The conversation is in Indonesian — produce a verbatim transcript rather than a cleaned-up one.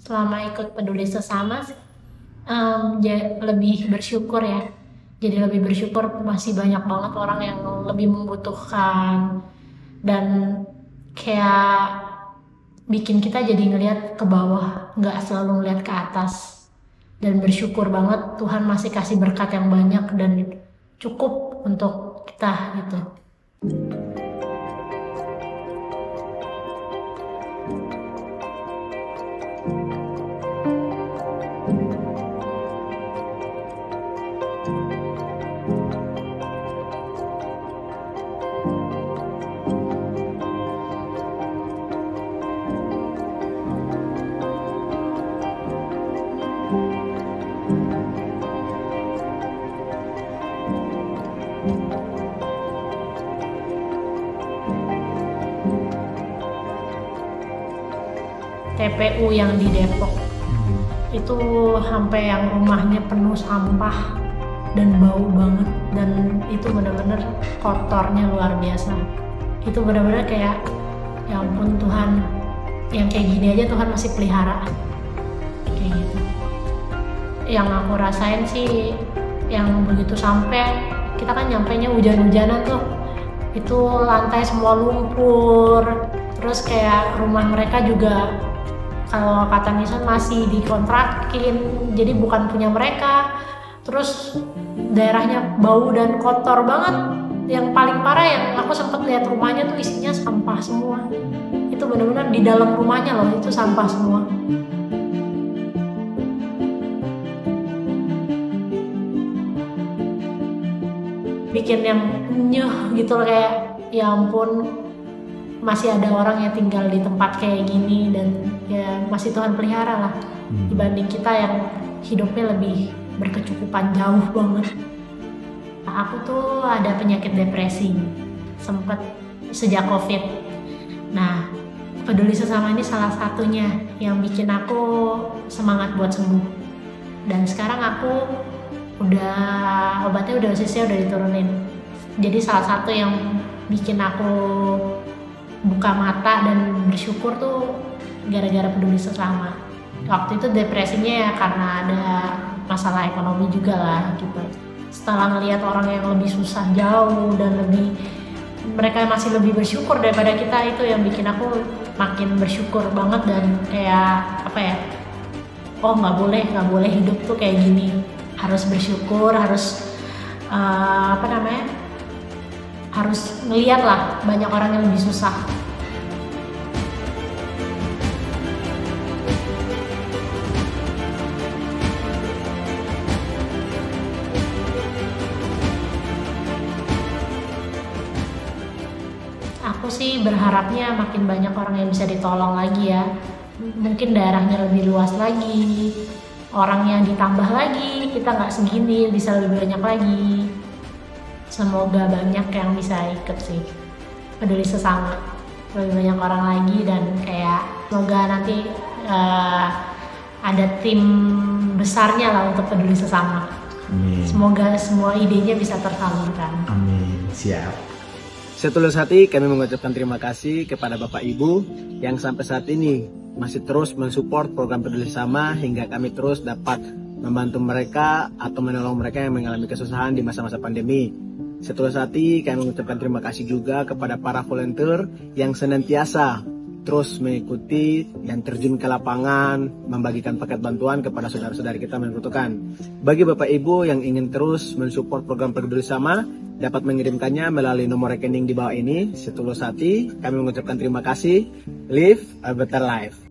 selama ikut peduli sesama um, lebih bersyukur ya. Jadi lebih bersyukur, masih banyak banget orang yang lebih membutuhkan, dan kayak bikin kita jadi ngelihat ke bawah, nggak selalu ngelihat ke atas. Dan bersyukur banget Tuhan masih kasih berkat yang banyak dan cukup untuk kita gitu. T P U yang di Depok itu sampai yang rumahnya penuh sampah dan bau banget, dan itu benar-benar kotornya luar biasa. Itu benar-benar kayak, ya ampun Tuhan, yang kayak gini aja Tuhan masih pelihara kayak gitu. Yang aku rasain sih, yang begitu sampai, kita kan nyampainya hujan-hujanan tuh, itu lantai semua lumpur, terus kayak rumah mereka juga kalau kata Nisan masih dikontrakin, jadi bukan punya mereka. Terus daerahnya bau dan kotor banget. Yang paling parah yang aku sempat lihat rumahnya tuh isinya sampah semua. Itu benar-benar di dalam rumahnya loh, itu sampah semua. Bikin yang nyeh gitu loh, kayak ya ampun, masih ada orang yang tinggal di tempat kayak gini, dan ya masih Tuhan pelihara lah hmm. dibanding kita yang hidupnya lebih berkecukupan jauh banget. Aku tuh ada penyakit depresi sempet sejak COVID. Nah, peduli sesama ini salah satunya yang bikin aku semangat buat sembuh. Dan sekarang aku udah obatnya udah dosisnya udah diturunin. Jadi salah satu yang bikin aku buka mata dan bersyukur tuh gara-gara peduli sesama. Waktu itu depresinya ya karena ada masalah ekonomi juga lah gitu. Setelah ngelihat orang yang lebih susah jauh dan lebih, mereka masih lebih bersyukur daripada kita, itu yang bikin aku makin bersyukur banget. Dan kayak apa ya, oh nggak boleh nggak boleh hidup tuh kayak gini, harus bersyukur, harus uh, apa namanya harus ngeliat lah banyak orang yang lebih susah. Aku sih berharapnya makin banyak orang yang bisa ditolong lagi ya. Mungkin daerahnya lebih luas lagi, orangnya ditambah lagi, kita nggak segini, bisa lebih banyak lagi. Semoga banyak yang bisa ikut sih, peduli sesama, lebih banyak orang lagi, dan kayak semoga nanti uh, ada tim besarnya lah untuk peduli sesama. Amin. Semoga semua idenya bisa tersalurkan. Amin. Siap. Setulus hati kami mengucapkan terima kasih kepada Bapak Ibu yang sampai saat ini masih terus mensupport program peduli sesama hingga kami terus dapat membantu mereka atau menolong mereka yang mengalami kesusahan di masa-masa pandemi. Setulus hati kami mengucapkan terima kasih juga kepada para volunteer yang senantiasa terus mengikuti dan terjun ke lapangan, membagikan paket bantuan kepada saudara-saudari kita yang membutuhkan. Bagi Bapak Ibu yang ingin terus mensupport program peduli sesama, dapat mengirimkannya melalui nomor rekening di bawah ini. Setulus hati kami mengucapkan terima kasih. Live a better life.